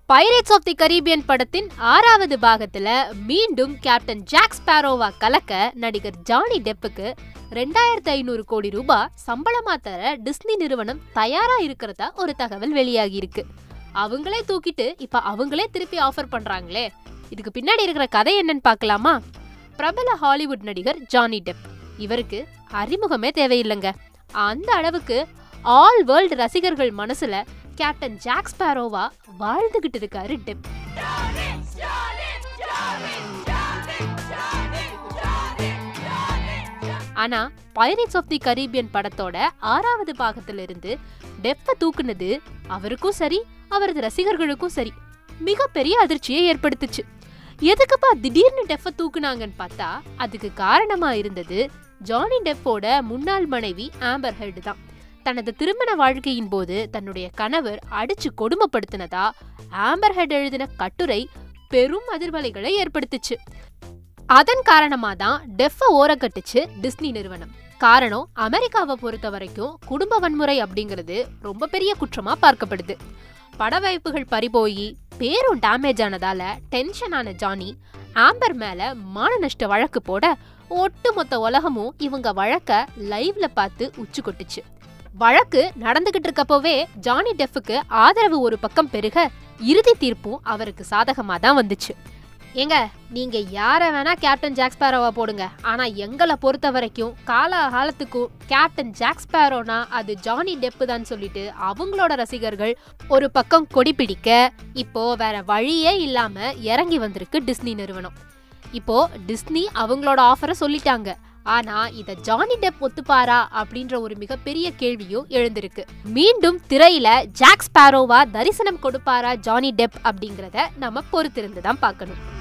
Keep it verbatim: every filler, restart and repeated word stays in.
Pirates of the Caribbean படத்தின் ஆறாவது பாகத்துல மீண்டும் கேப்டன் ஜாக் ஸ்பேரோவா கலக்க நடிகர் ஜானி டெப்புக்கு ரெண்டாயிரத்தி ஐநூறு கோடி ரூபாய் சம்பளமா தர டிஸ்னி நிறுவனம் தயாரா இருக்கிறதா ஒரு தகவல் வெளியாகி இருக்கு. அவங்களே தூக்கிட்டு இப்ப அவங்களே திருப்பி ஆஃபர் பண்றாங்களே, இதுக்கு பின்னாடி இருக்கிற கதை என்னன்னு பார்க்கலாமா? பிரபல ஹாலிவுட் நடிகர் ஜானி டெப், இவருக்கு அறிமுகமே தேவையில்லைங்க. அந்த அளவுக்கு ஆல் வேர்ல்டு ரசிகர்கள் மனசுல கேப்டன் ஜாக் ஸ்பேரோவா வாழ்ந்துகிட்டு இருக்காரு டெப். ஆனா பைரேட்ஸ் ஆஃப் தி கரீபியன் படத்தோட ஆறாவது பாகத்திலிருந்து டெப்பை தூக்குனது அவருக்கும் சரி அவரது ரசிகர்களுக்கும் சரி மிகப்பெரிய அதிர்ச்சியை ஏற்படுத்துச்சு. எதுக்குப்பா திடீர்னு டெப்பை தூக்குனாங்கன்னு பார்த்தா அதுக்கு காரணமா இருந்தது ஜானி டெப்போட முன்னாள் மனைவி ஆம்பர் ஹெர்ட் தான். தனது திருமண வாழ்க்கையின் போது தன்னுடைய கணவர் அடிச்சு கொடுமைப்படுத்தினதா ஆம்பர் ஹெர்ட் எழுதின கட்டுரை பெரும் அதிர்வலைகளை ஏற்படுத்துச்சு. அதன் காரணமா தான் டெப்பை ஓரக்கட்டுச்சு டிஸ்னி நிறுவனம். காரணம், அமெரிக்காவை பொறுத்த வரைக்கும் குடும்ப வன்முறை அப்படிங்கிறது ரொம்ப பெரிய குற்றமா பார்க்கப்படுது. பட வாய்ப்புகள் பறிபோயி பேரும் டேமேஜ் ஆனதால டென்ஷன் ஆன ஜானி ஆம்பர் மேல மான நஷ்ட வழக்கு போட ஒட்டுமொத்த உலகமும் இவங்க வழக்க லைவ்ல பார்த்து உச்சு கொட்டுச்சு. வழக்கு நடந்துகிட்டு இருக்கப்போவே ஜானி டெப்புக்கு ஆதரவு ஒரு பக்கம் பெருக இறுதி தீர்ப்பும் அவருக்கு சாதகமா தான் வந்துச்சு. ஏங்க, நீங்க யார வேணா கேப்டன் ஜாக் ஸ்பேரோவா போடுங்க, ஆனா எங்களை பொறுத்த வரைக்கும் கால காலத்துக்கும் கேப்டன் ஜாக் ஸ்பேரோனா அது ஜானி டெப்பு தான் சொல்லிட்டு அவங்களோட ரசிகர்கள் ஒரு பக்கம் கொடி பிடிக்க இப்போ வேற வழியே இல்லாம இறங்கி வந்திருக்கு டிஸ்னி நிறுவனம். இப்போ டிஸ்னி அவங்களோட ஆஃபரை சொல்லிட்டாங்க. ஆனா இத ஜானி டெப் ஒத்துப்பாரா அப்படின்ற ஒரு மிகப்பெரிய கேள்வியும் எழுந்திருக்கு. மீண்டும் திரையில ஜாக் ஸ்பேரோவா தரிசனம் கொடுப்பாரா ஜானி டெப் அப்படிங்கறத நம்ம பொறுத்திருந்து தான் பார்க்கணும்.